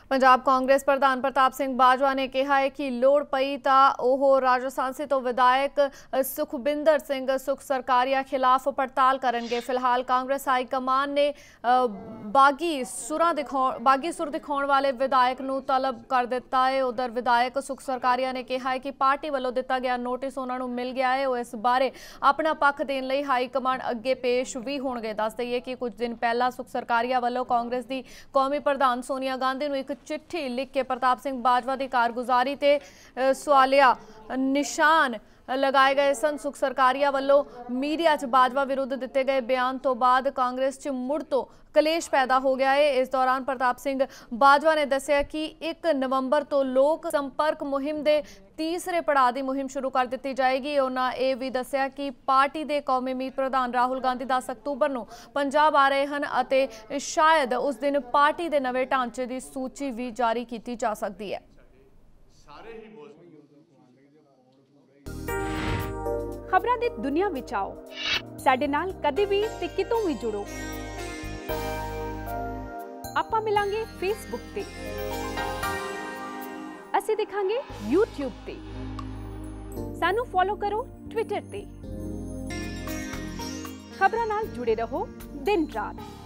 पंजाब कांग्रेस प्रधान प्रताप सिंह बाजवा ने कहा है कि लोड़ पई तां ओह राजस्थान तो विधायक सुखबिंदर सिंह सुख सरकारिया खिलाफ पड़ताल करेंगे। फिलहाल कांग्रेस हाईकमान ने बागी सुर दिखाने वाले विधायक नूं तलब कर दिता है। उधर विधायक सुख सरकारिया ने कहा है कि पार्टी वालों दिता गया नोटिस उन्हां नूं मिल गया है। इस बारे अपना पक्ष देण लई हाईकमान अगे पेश भी होणगे। दस दईए कि कुछ दिन पहला सुख सरकारिया वालों कांग्रेस की कौमी प्रधान सोनिया गांधी नूं एक चिट्ठी लिख के प्रताप सिंह बाजवा की कारगुजारी ते सवालिया निशान लगाए गए सन। सुख सरकारिया वालों मीडिया च बाजवा विरुद्ध दिते गए बयान तो बाद कांग्रेस च मुड़ तो कलेश पैदा हो गया है। इस दौरान प्रताप सिंह बाजवा ने दस्सिया कि 1 नवंबर तो लोक संपर्क मुहिम के तीसरे पड़ाव की मुहिम शुरू कर दी जाएगी। उन्होंने ये भी दस्सिया कि पार्टी के कौमी मीत प्रधान राहुल गांधी 10 अक्तूबर को पंजाब आ रहे हैं और शायद उस दिन पार्टी के नवे ढांचे की सूची भी जारी की जा सकती है। खबरां दी दुनिया विच आओ साडे नाल कदे भी ते कितों भी जुड़ो। आपां मिलांगे फेसबुक ते, असीं दिखांगे यूट्यूब ते, सानू फॉलो करो ट्विटर ते। खबरां नाल जुड़े रहो दिन रात।